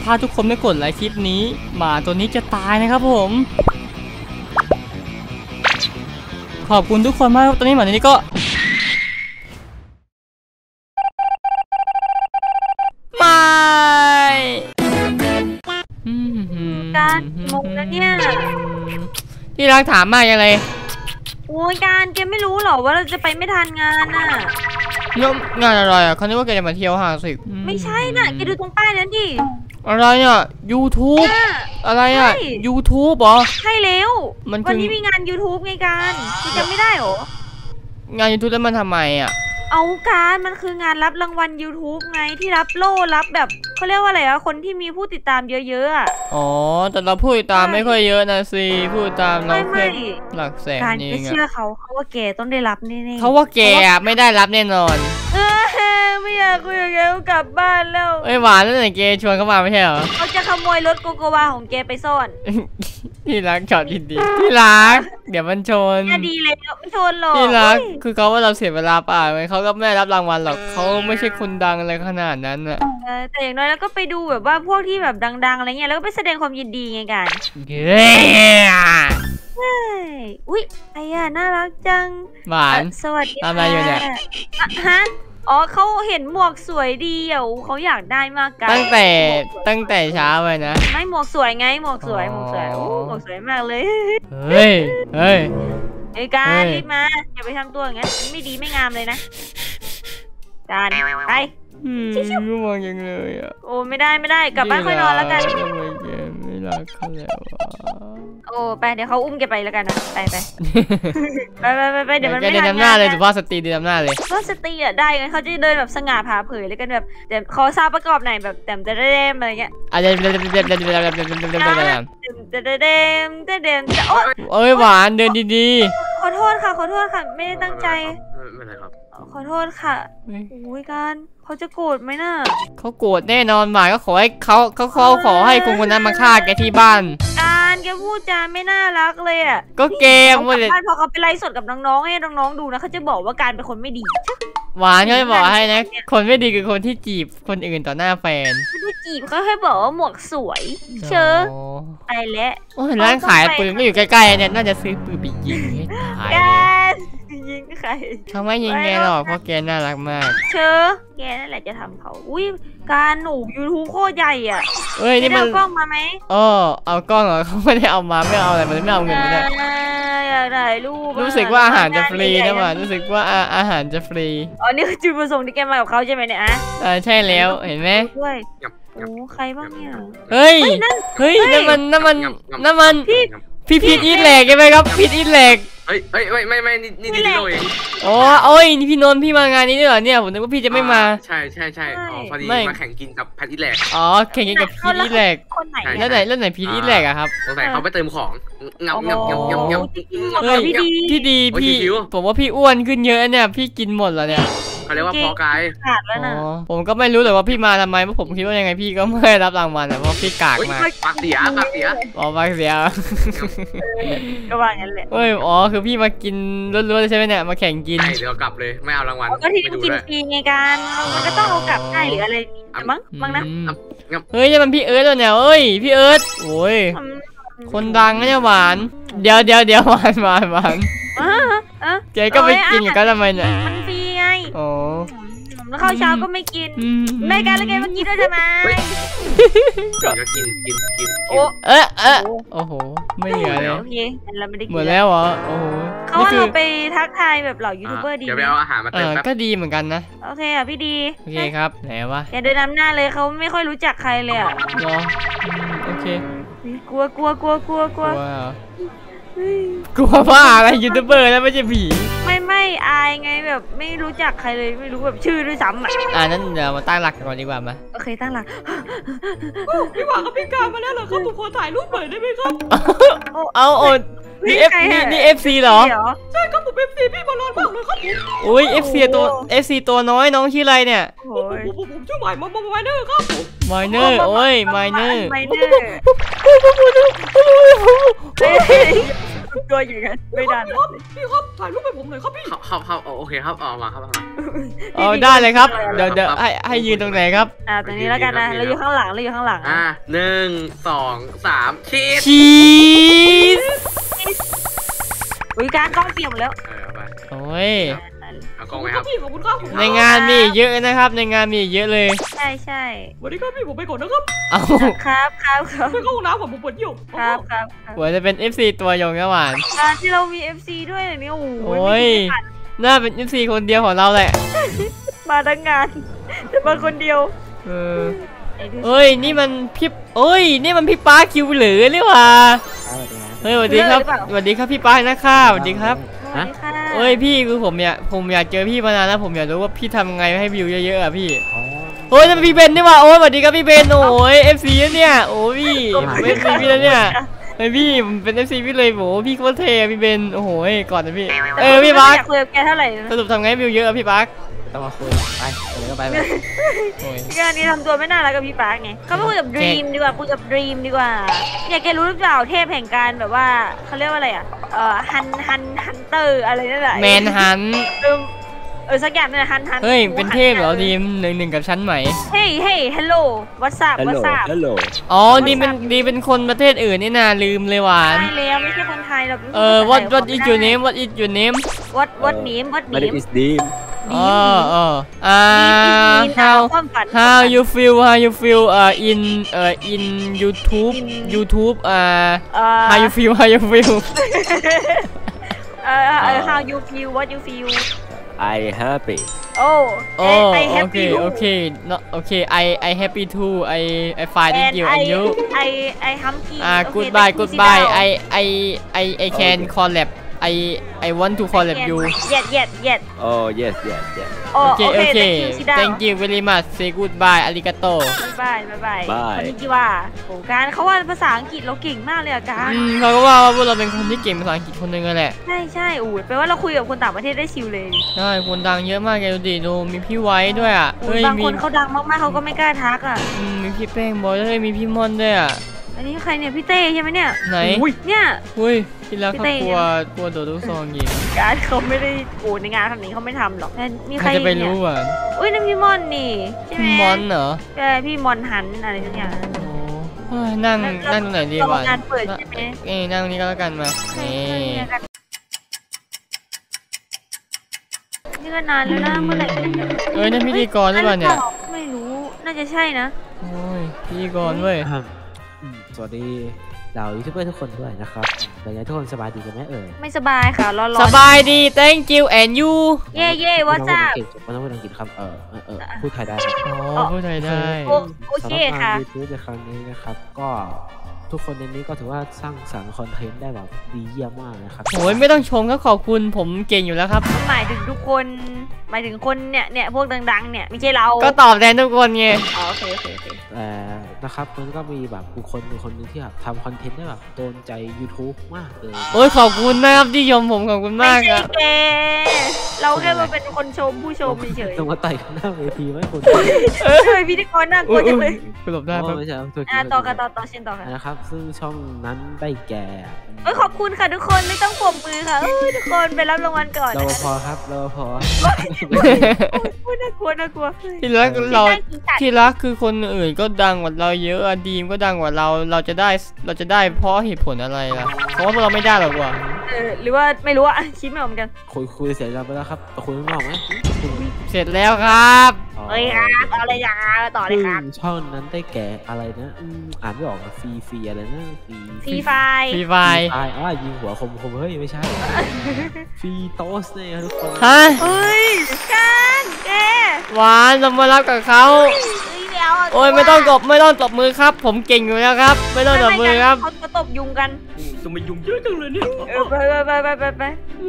ถ้าทุกคนไม่กดไลค์คลิปนี้หมาตัวนี้จะตายนะครับผมขอบคุณทุกคนมากครับตอนนี้หมาตัวนี้ก็ไม่การงงนะเนี่ยที่รักถามมากยังไงโอ้ยการแกไม่รู้หรอว่าเราจะไปไม่ทันงานน่ะงานอะไรอ่ะเขาคิดว่าแกจะมาเที่ยว50 ไม่ใช่น่ะแกดูตรงป้ายนั้นดิอะไรเนี่ย YouTube อะไรอ่ะ YouTube เหรอใช่แล้ววันนี้มีงาน YouTube ไงการคุณจำไม่ได้หรองาน YouTube แล้วมันทำไมอ่ะเอาการมันคืองานรับรางวัล YouTube ไงที่รับโล่รับแบบเขาเรียกว่าอะไรอะคนที่มีผู้ติดตามเยอะๆอะอ๋อแต่เราผู้ติดตามไม่ค่อยเยอะนะสิผู้ติดตามเราแค่หลักแสนนี่การเชื่อเขาว่าแกต้องได้รับแน่ๆเขาว่าแกไม่ได้รับแน่นอนไม่อยากคุยกับแกกลับบ้านแล้วหวานนั่นไหนแกชวนเขามาไม่ใช่เหรอเขาจะขโมยรถโกโกวาของแกไปซ่อนที่รักจอดดีๆที่รักเดี๋ยวมันชนดีเลยไม่ชนหรอกที่รักคือเขาว่าเราเสียเวลาป่ะไหมเขาก็ไม่รับรางวัลหรอกเขาไม่ใช่คนดังอะไรขนาดนั้นอะแต่อย่างน้อยแล้วก็ไปดูแบบว่าพวกที่แบบดังๆอะไรเงี้ยแล้วก็ไปแสดงความยินดีไงกันอุ้ยไอ้อะน่ารักจังหวานสวัสดีทำอะไรอยู่เนี่ยฮะอ๋อเขาเห็นหมวกสวยดีเขาอยากได้มากกันตั้งแต่เช้าเลยนะไม่หมวกสวยไงหมวกสวยหมวกสวยมากเลยเฮ้ยไอ้การรีบมาอย่าไปทำตัวอย่างนั้นไม่ดีไม่งามเลยนะการไปชิวๆมองยังเลยอ่ะโอ้ไม่ได้กลับบ้านค่อยนอนแล้วกันไม่รักเขาแล้วโอ้ไปเดี๋ยวเขาอุ้มแกไปแล้วกันนะไปเดี๋ยวมันไม่ทันเดินนำหน้าเลยสุภาพสตรีเดินนำหน้าเลยสุภาพสตรีอ่ะได้กันเขาจะเดินแบบสง่าผ่าเผยเลยกันแบบแต่ขอทราบประกอบไหนแบบแต่จะได้อะไรเงี้ยอะไรโอ้ยหวานเดินดีๆขอโทษค่ะไม่ได้ตั้งใจไม่เป็นไรครับขอโทษค่ะโอ้ยการเขาจะโกรธไหมน่ะเขาโกรธแน่นอนหมายก็ขอให้เขาขอให้คนนั้นมาฆ่าแกที่บ้านการแกพูดจาไม่น่ารักเลยอ่ะก็เกมหมดเลยพอเขาไปไลฟ์สดกับน้องๆให้น้องๆดูนะเขาจะบอกว่าการเป็นคนไม่ดีหวานก็ไม่บอกให้นะคนไม่ดีคือคนที่จีบคนอื่นต่อหน้าแฟนไม่ได้จีบเขาแค่บอกว่าหมวกสวยเชอไปแล้วโอ้ยร้านขายปืนก็อยู่ใกล้ๆเนี่ยน่าจะซื้อปืนไปยิงให้ตายยิงใครเขาไม่ยิงแกหรอกเพราะแกน่ารักมากเชอแกนั่นแหละจะทำเขาอุ้ยการหนู YouTube โคตรใหญ่อ่ะนี่มันเอากล้องมาไหมเอากล้องเหรอเขาไม่ได้เอามาไม่เอาอะไรมันไม่เอาเงินมาเลยอยากถ่ายรูปรู้สึกว่าอาหารจะฟรีนะมันรู้สึกว่าอาหารจะฟรีนี่คือจุดประสงค์ที่แกมากับเขาใช่ไหมเนี่ยใช่แล้วเห็นไหมด้วยโอ้ใครบ้างเนี่ยเฮ้ยนั่นมันพี่พีทอีทแหลกใช่ไหมครับพีทอีทแหลกไม่นี่โดยโอ้ยนี่พี่นนท์พี่มางานนี้ด้วยเหรอเนี่ยผมนึกว่าพี่จะไม่มาใช่พอดีมาแข่งกินกับพัดอีทแหลกแข่งกินกับพีทอีทแหลกแล้วไหนพีทอีทแหลกอะครับสงสัยเขาไปเติมของงับพี่ดีพี่ผมว่าพี่อ้วนขึ้นเยอะเนี่ยพี่กินหมดแล้วเนี่ยเขาเรียกว่าพอกายขาดแล้วนะผมก็ไม่รู้เลยว่าพี่มาทำไมเพราะผมคิดว่ายังไงพี่ก็ไม่รับรางวัลเพราะพี่กากมาปากเสียปากเสียก็ว่างั้นแหละคือพี่มากินล้วนๆใช่ไหมเนี่ยมาแข่งกินเดี๋ยวกลับเลยไม่เอารางวัลก็ที่กินฟรีไงกันมันก็ต้องเอากลับได้หรืออะไรมั้งนะเฮ้ยมันพี่เอิร์ธเนี่ยพี่เอิร์ธโอ้ยคนดังนะเนี่ยหวานเดี๋ยวหวานแกก็ไปกินกับกันทำไมเนี่ยมันฟรีไงแล้วข้าวเช้าก็ไม่กินไม่กันแล้วแกมากินด้วยทำไมก็กินโอ้โหไม่เหลือแล้วโอเคเราไม่ได้กินหมดแล้วเหรอโอ้โหเขาว่าเราไปทักทายแบบเหล่ายูทูบเบอร์ดีเดี๋ยวไปเอาอาหารมาเติมก็ดีเหมือนกันนะโอเคพี่ดีโอเคครับไหนวะแกเดินนำหน้าเลยเขาไม่ค่อยรู้จักใครเลยโอเคกลัวกลัวว่าอะไรยูทูบเบอร์แล้วไม่ใช่ผีไม่อายไงแบบไม่รู้จักใครเลยไม่รู้แบบชื่อด้วยซ้ำนั้นเดี๋ยวมาตั้งหลักก่อนดีกว่ามาโอเคตั้งหลักพี่หวานกับพี่การมาแล้วเหรอครับผมขอถ่ายรูปหน่อยได้ไหมครับนี่ FC เหรอใช่ครับผม FC พี่บอลลอนบอกเลยครับผม FC ตัวน้อยน้องชื่ออะไรเนี่ยผมชื่อไมเนอร์ครับไมเนอร์ไมเนอร์ตัวอย่างนั้นไม่ได้พี่ครับถ่ายรูปให้ผมหน่อยครับพี่เข้าโอเคครับออกมาครับเอาได้เลยครับเดี๋ยวให้ยืนตรงไหนครับตรงนี้แล้วกันนะเราอยู่ข้างหลัง 1 2 3ชีสชีสอุ้ยการกล้องเปลี่ยนหมดแล้วเอาไปโอ้ยเอากล้องไหมครับพี่ขอบคุณครับในงานมีเยอะนะครับในงานมีเยอะเลยใช่สวัสดีครับพี่ผมไปก่อนนะครับเอาครับไปเข้าห้องน้ำผมปวดยิ่งครับหัวจะเป็น FC ตัวยงนะหวานที่เรามี FC ด้วยเนี่ยโอ้โอ้ยน่าเป็น FC คนเดียวของเราแหละมาทั้งงานแต่มาคนเดียวเอ้ยนี่มันพี่นี่มันพี่ป้าคิวเหลือหรือวะเฮ้ยสวัสดีครับสวัสดีครับพี่ป้านะคะสวัสดีครับเอ้ยพี่คือผมอยากเจอพี่มานานแล้วผมอยากรู้ว่าพี่ทำไงให้วิวเยอะๆอ่ะพี่โอ้ยนั่นพี่เบนนี่ว่ะโอ้ยสวัสดีครับพี่เบนโอ้ย FC เนี่ยโอ้พี่เป็น FC พี่แล้วเนี่ยไอพี่ผมเป็น FC พี่เลยโอ้พี่โคตรเท่พี่เบนโอ้โหก่อนนะพี่พี่ปักคุยกับแกเท่าไหร่สรุปทำไงวิวเยอะพี่ปักต้องมาคุยไปโอ้ยงานนี้ทำตัวไม่น่ารักกับพี่ปาร์กไงเขาไปคุยกับดรีมดีกว่าคุยกับดรีมดีกว่าอยากแกรู้หรือเปล่าเทพแห่งการแบบว่าเขาเรียกว่าอะไรฮันเตอร์อะไรนั่นแหละแมนฮันสักอย่างนั่นแหละฮันเฮ้ยเป็นเทพเหรอทีมหนึ่งกับฉันไหมเฮ้ยฮัลโหลวัตซับฮัลโหลอ๋อนี่เป็นคนประเทศอื่นนี่นาลืมเลยหวานใช่แล้วไม่ใช่คนไทยหรอก what is your name what is your name what name name is Dean how you feel in YouTube how you feel how you feel what you feel I happy I happy okay I happy too I find you and you I happy goodbye I can collab I want to collab you yet oh yes okay thank you very much say goodbye arigato bye คนนี้กี่ว่าโอ้การเขาว่าภาษาอังกฤษเราเก่งมากเลยอะการเขาก็ว่าพวกเราเป็นคนที่เก่งภาษาอังกฤษคนนึงแหละใช่แปลว่าเราคุยกับคนต่างประเทศได้ชิวเลยใช่คนดังเยอะมากแกดูดิดูมีพี่ไว้ด้วยอ่ะบางคนเขาดังมากๆเขาก็ไม่กล้าทักอ่ะมีพี่แป้งบอยมีพี่มอนด้วยอ่ะอันนี้ใครเนี่ยพี่เต้ใช่ไหมเนี่ยไหนเนี่ยที่รักเขากลัวโดนลูกซองยิงการเขาไม่ได้ในงานแบบนี้เขาไม่ทำหรอกมีใครจะไปรู้อ่ะนั่นพี่มอนนี่ใช่ไหมพี่มอนเหรอพี่มอนหันอะไรทุกอย่างนั่งตรงไหนดีวะงานเปิดใช่ไหมนั่งนี่ก็แล้วกันมานี่ก็นานแล้วนะเมื่อไหร่นั่นพิธีกรหรือเปล่าเนี่ยไม่รู้น่าจะใช่นะโอ้ยพิธีกรเว้ยสวัสดีเรายูทูบเบอร์ทุกคนด้วยนะครับเป็นไงทุกคนสบายดีกันไหมไม่สบายค่ะร้อนสบายดี thank you and you เย่ว่าจ้าไม่ต้องพูดอังกฤษครับพูดไทยได้พูดไทยได้โอเคค่ะยูทูบในครั้งนี้นะครับก็ทุกคนในนี้ก็ถือว่าสร้างสรรค์คอนเทนต์ได้แบบดีเยี่ยมมากนะครับโอ้ยไม่ต้องชมก็ขอบคุณผมเก่งอยู่แล้วครับหมายถึงทุกคนหมายถึงคนเนี่ยพวกดังๆเนี่ยไม่ใช่เราก็ตอบแทนทุกคนไงโอเคนะครับมันก็มีแบบบุคคลนึงที่แบบทำคอนเทนต์ได้แบบโดนใจ YouTube มากเลยโอ้ยขอบคุณนะครับที่ชมผมขอบคุณมากครับเราแค่มาเป็นคนชมผู้ชมเฉยต้องมาไต่ข้างหน้าเวทีไหมคุณพิธีกรน่ากลัวจังเลยคุณหลบได้ปะต่อเช่นต่อค่ะนะครับซึ่งช่องนั้นได้แก่ขอบคุณค่ะทุกคนไม่ต้องปรบมือค่ะทุกคนไปรับรางวัลก่อนเราพอครับเราพอน่ากลัวที่รักคือคนอื่นก็ดังกว่าเราเยอะดีมก็ดังกว่าเราจะได้เพราะเหตุผลอะไรล่ะเพราะว่าเราไม่ได้หรอกว่ะหรือว่าไม่รู้อะคิดไม่ออกเหมือนกันคุยเสร็จแล้วไปแล้วครับคุยข้างนอกไหมเสร็จแล้วครับครับอะไรอย่างต่อเลยครับช่องนั้นได้แก่อะไรนะอ่านไม่ออกฟรีอะไรนะฟรีไฟยิงหัวคมเฮ้ยไม่ใช่ฟรีโตสเนี่ยทุกคนฮะกันแกหวานเรามารับกับเขาโอ้ยไม่ต้องตบมือครับผมเก่งอยู่แล้วครับไม่ต้องตบมือครับเขาตบยุงกันจะมายุงเยอะจังเลยเนี่ยไป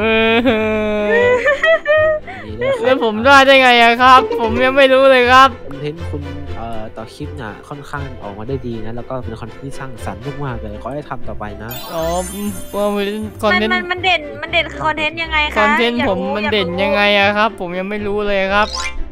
แล้วผมได้ไงครับผมยังไม่รู้เลยครับคอนเทนต์คุณต่อคลิปน่ะค่อนข้างออกมาได้ดีนะแล้วก็เป็นคอนเทนต์ที่สร้างสรรค์มากๆเลยขอให้ทำต่อไปนะคอนเทนต์มันเด่นคอนเทนต์ยังไงคะคอนเทนต์ผมมันเด่นยังไงครับผมยังไม่รู้เลยครับ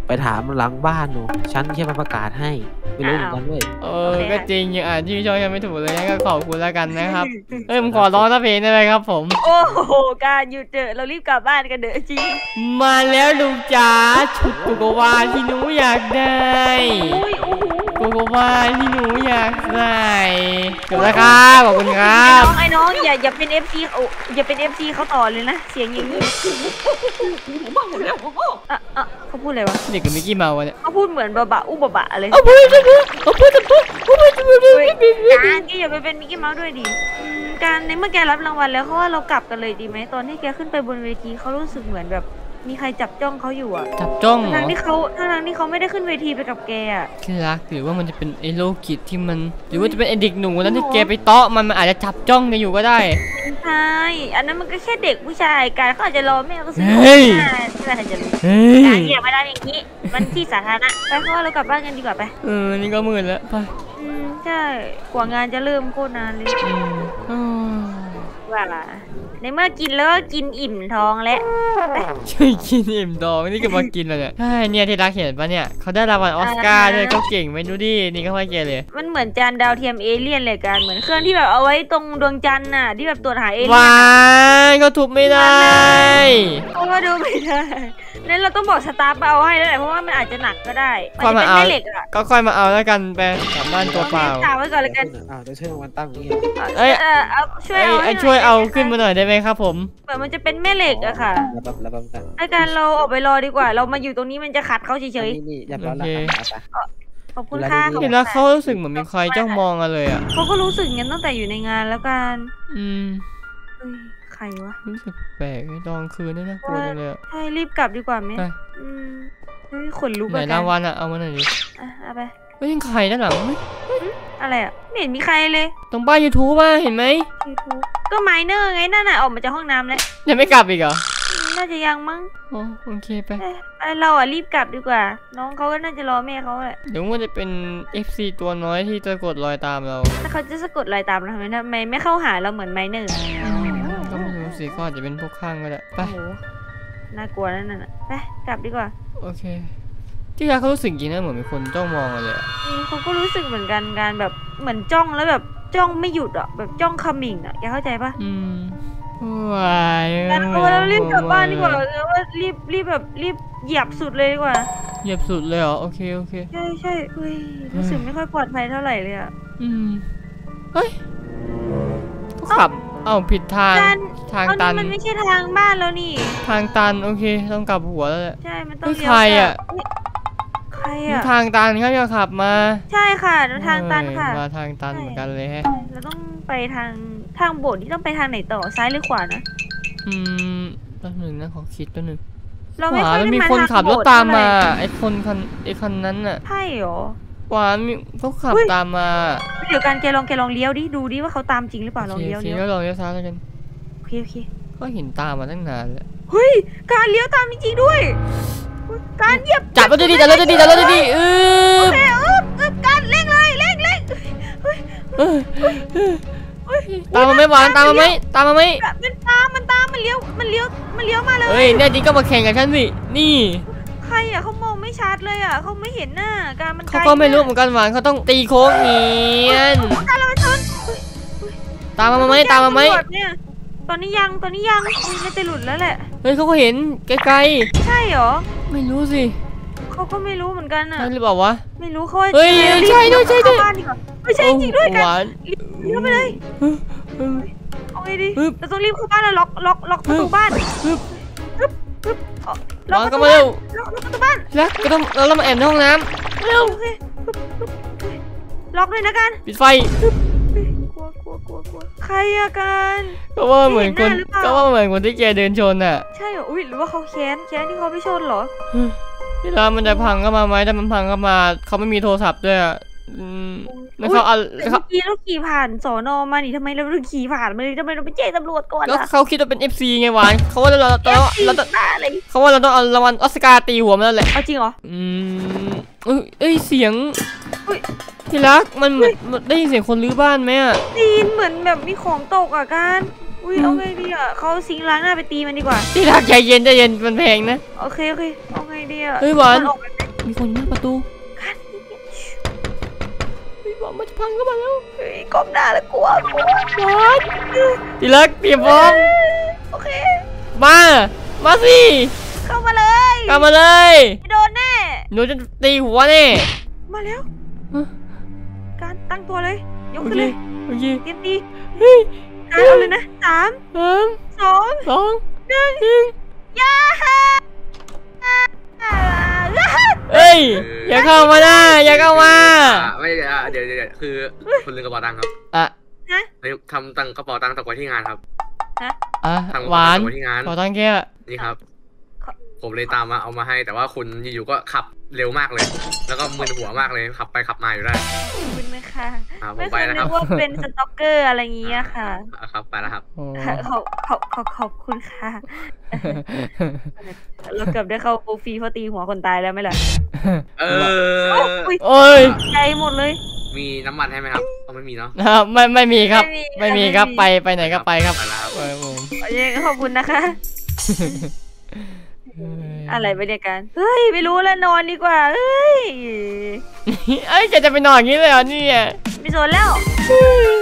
ไปถามหลังบ้านหนูฉันแค่มาประกาศให้ไม่รู้เหมือนกันด้วยก็จริงยังอ่านชื่อช่องยังไม่ถูกเลยงั้นก็ขอบคุณแล้วกันนะครับผมขอร้องสักเพลงได้ไหมครับผมโอ้โหการหยุดเถอะเรารีบกลับบ้านกันเถอะจริงมาแล้วลุงจ๋าชุดโกโกวาที่หนูอยากได้อุ้ยโอ้โหโกโกวาที่หนูอยากได้จบแล้วครับขอบคุณครับไอ้น้องอย่าเป็น FC อย่าเป็น FC เขาต่อเลยนะเสียงอย่างนี้ผมบ้าหมดแล้วพ่อเขาพูดอะไรวะเด็กกับมิกกี้เมาส์เนี่ยเขาพูดเหมือนบะอุบะเลยเอาไปเลยเอาไปเลยการแกอย่าไปเป็นมิกกี้เมาส์ด้วยดิการในเมื่อแกรับรางวัลแล้วเขาว่าเรากลับกันเลยดีไหมตอนที่แกขึ้นไปบนเวทีเขารู้สึกเหมือนแบบมีใครจับจ้องเขาอยู่อะจับจ้องทั้งที่เขาไม่ได้ขึ้นเวทีไปกับแกอะที่รักหรือว่ามันจะเป็นไอ้โรคจิตที่มันหรือว่าจะเป็นไอ้เด็กหนูนั้นที่แกไปเตาะมันอาจจะจับจ้องกันอยู่ก็ได้ใช่อันนั้นมันก็แค่เด็กผู้ชายการเขาอาจจะรอแม่ก็ซื้อเฮ้ยที่ไหนจะรู้เฮ้การยอย่ามาทำอย่างนี้มันที่สาธารณะไปเพราะว่าเรากลับบ้านกันดีกว่าไปนี่ก็มืดแล้วไปใช่กว่างานจะเริ่มโคตรนานเลย ว่าในเมื่อกินแล้วก็กินอิ่มท้องแล้วช่วยกินอิ่มดองนี่ก็มากินเลยเนี่ยใช่เนี่ยที่รักเห็นปะเนี่ยเขาได้รางวัลออสการ์ด้วยเขาเก่งไหมดูดินี่ก็ไม่เก่งเลยมันเหมือนจานดาวเทียมเอเลี่ยนเลยกันเหมือนเครื่องที่แบบเอาไว้ตรงดวงจันทร์น่ะที่แบบตรวจหาเอเลี่ยนว้ายก็ทุบไม่ได้เพราะว่าดูไม่ได้นั้นเราต้องบอกสตาฟเอาให้แล้วแหละเพราะว่ามันอาจจะหนักก็ได้มันค่อยจะมาเป็นเอาแม่เหล็กอะก็ค่อยมาเอาแล้วกันไปกลับบ้านตัวเปล่าถามไว้ก่อนเลยกันจะช่วยรางวัลตั้งนี้เอ้ยเอาช่วยเอาให้หน่ช่วยเอาขึ้นมาหน่อยได้ไหมครับผมเหมือนมันจะเป็นแม่เหล็กอะค่ะแล้วกันไอ้การเราออกไปรอดีกว่า เรามาอยู่ตรงนี้มันจะขัดเขาเฉยนี่เรียบร้อยแล้วครับๆขอบคุณค่ะเห็นแล้วเขารู้สึกเหมือนมีใครจ้องมองกันเลยอ่ะเขาก็รู้สึกงั้นตั้งแต่อยู่ในงานแล้วกัน เฮ้ยใครวะรู้สึกแปลกไอ้ตอนคืนนี่น่ากลัวจังเลยอะใช่รีบกลับดีกว่าไหมไปเฮ้ยขนลุกไหนอะรางวัลอ่ะเอามาหน่อยดิเอาไปเฮ้ยยังใครด้านหลังเฮ้ยอะไรอ่ะไม่เห็นมีใครเลยตรงป้าย YouTube ป่ะเห็นไหมก็ไมเนอร์ไงนั่นน่ะออกมาจากห้องน้ำแล้วยังไม่กลับอีกเหรอน่าจะยังมั้งอ๋อโอเคไปเราอ่ะรีบกลับดีกว่า น้องเขาก็น่าจะรอแม่เขาแหละเดี๋ยวมันจะเป็น FC ตัวน้อยที่จะกดรอยตามเราถ้าเขาจะสะกดรอยตามเราทำไมไม่เข้าหาเราเหมือนไมเนอร์ก็ไม่รู้สิก็อาจจะเป็นพวกข้างก็ได้ไปโอ้โหน่ากลัวนั่นน่ะไปกลับดีกว่าโอเคที่รักเขารู้สึกจริงนะเหมือนมีคนจ้องมองกันเลยอะเขาก็รู้สึกเหมือนกันการแบบเหมือนจ้องแล้วแบบจ้องไม่หยุดอ่ะแบบจ้องคำมิ่งอ่ะแกเข้าใจปะวายงั้นเรารีบกลับบ้านดีกว่าว่ารีบแบบรีบเหยียบสุดเลยดีกว่าเหยียบสุดเลยเหรอโอเคโอเคใช่เฮ้ยรู้สึกไม่ค่อยปลอดภัยเท่าไหร่เลยอ่ะเฮ้ยเขาขับผิดทางทางตันมันไม่ใช่ทางบ้านแล้วนี่ทางตันโอเคต้องกลับหัวแล้วแหละใช่มันต้องใครอ่ะใครอ่ะทางตันเขาจะขับมาใช่ค่ะทางตันค่ะมาทางตันเหมือนกันเลยฮะเราต้องไปทางโบสถ์ที่ต้องไปทางไหนต่อซ้ายหรือขวานะแป๊บหนึงนะขอคิดแป๊บหนึงเราไม่ค่อยแล้วได้มีมาคนทางขับรถโบสถ์ตามมาเท่ไหร่ไอ้คันนั้นน่ะใช่เหรอขวามีเขาขับเฮ้ยตามมาเดี๋ยวการแกลองเลี้ยวดิดูดิว่าเขาตามจริงหรือเปล่าลองเลี้ยวโอเคก็ลองเลี้ยวซ้ายแล้วกันโอเคก็เห็นตามมาตั้งนานแล้วเฮ้ยการเลี้ยวตามจริงๆด้วยการเหยียบจับรถดีๆจับรถดีๆจับรถดีๆโอเคการเร่งเลยเร่งตามมาไหมหวานตามมาไหมตามมาไหมมันตามมันเลี้ยวมาเลยเฮ้ยแน่จริงก็มาแข่งกับฉันสินี่ใครอ่ะเขามองไม่ชัดเลยอ่ะเขาไม่เห็นหน้าการมันเขาก็ไม่รู้เหมือนกันหวานเขาต้องตีโค้งเงียนการเราไปชนตามมาไหมตามมาไหมตอนนี้ยังไม่จะหลุดแล้วแหละเฮ้ยเขาก็เห็นไกลใช่เหรอๆไม่รู้สิเขาก็ไม่รู้เหมือนกันอ่ะใช่หรือเปล่าวะไม่รู้เขาเฮ้ยใช่ด้วยเข้าบ้านดีกว่าไม่ใช่จริงด้วยกันหวานรีบเข้าไปเลยเอาไงดีเราต้องรีบเข้าบ้านแล้วล็อกประตูบ้านหวานก็มาเร็วล็อกประตูบ้านแล้วก็ต้องเรามาแอบในห้องน้ำเร็วโอเคล็อกเลยนะกันปิดไฟกลัวใครอะกันก็ว่าเหมือนคนเห็นหน้าหรือเปล่าก็ว่าเหมือนคนที่แกเดินชนน่ะใช่เหรออุ้ยหรือว่าเขาแค้นที่เขาไม่ชนเหรอที่ร้านมันจะพังเข้ามาไหมถ้ามันพังเข้ามาเขาไม่มีโทรศัพท์ด้วยอ่ะแล้วเขาเอาเมื่อกี้เราขี่ผ่านสอนอมานี่ทำไมเราถึงขี่ผ่านมาเลยทำไมเราไปแจ้งตำรวจก่อนแล้วล่ะเขาคิดว่าเป็น FC ไงหวานเขาว่าเราต้องบ้าอะไรเขาว่าเราต้องเอารางวัลออสการ์ตีหัวมันแล้วแหละเอาจริงเหรอเสียงอุ๊ยที่รักมันเหมือนได้ยินเสียงคนรื้อบ้านไหมอ่ะตีนเหมือนแบบมีของตกอ่ะกันอุ้ยเอาไงดีอ่ะเขาซิงค์ล้างหน้าไปตีมันดีกว่าที่รักใจเย็นมันแพงนะโอเคเอาไงดีอ่ะเฮ้ยหวานมัออกไปไหมมีคนอยู่หน้าประตูกันพี่บอกมันจะพังเข้ามาแล้วเฮ้ยก้มหน้าแล้วกลัวทีรักเตรียมพร้อมโอเคมาสิเข้ามาเลยกลับมาเลยไม่โดนแน่หนูจะตีหัวแน่มาแล้วฮะการตั้งตัวเลยยกโอขึ้นเคเลยโอเคเตรียมตีเฮ้ยการเอาเลยนะ3 สาม 2 สอง 1ย่าเอ้ยอย่าเข้ามานะอย่าเข้ามาไม่เดี๋ยวคือคุณลืมกระเป๋าตังค์ครับอ่ะทำตังกระเป๋าตังค์ตกไว้ที่งานครับอ่ะทำหวานตกไว้ที่งานขอตั้งแค่นี่ครับ ผมเลยตามมาเอามาให้ แต่ว่าคุณอยู่ๆก็ขับเร็วมากเลย แล้วก็มึนหัวมากเลยขับไปขับมาอยู่ได้ขอบคุณนะคะผมไม่ไปเคยแล้วนึครับกว่าเป็นสต็อกเกอร์อะไรอย่างเงี้ยค่ะครับไปแล้วครับโอ้ขอบคุณค่ะ เราเกือบได้เข้าโปรฟรีเพราะตีหัวคนตายแล้วไหมล่ะเอออุ๊ยโอ้ยใจหมดเลยมีน้ำมันให้ไหมครับไม่มีเนาะนะครับไม่มีครับไม่มีไม่มีครับไปไหนก็ไปครับไปแล้วครับไปครับผมขอบคุณนะคะ อะไรไปเนี่ยกันเฮ้ยไม่รู้แล้วนอนดีกว่าเฮ้ยเอ้ยแกจะไปนอนอย่างนี้เลยเหรอเนี่ยไม่สนแล้วเฮ้ย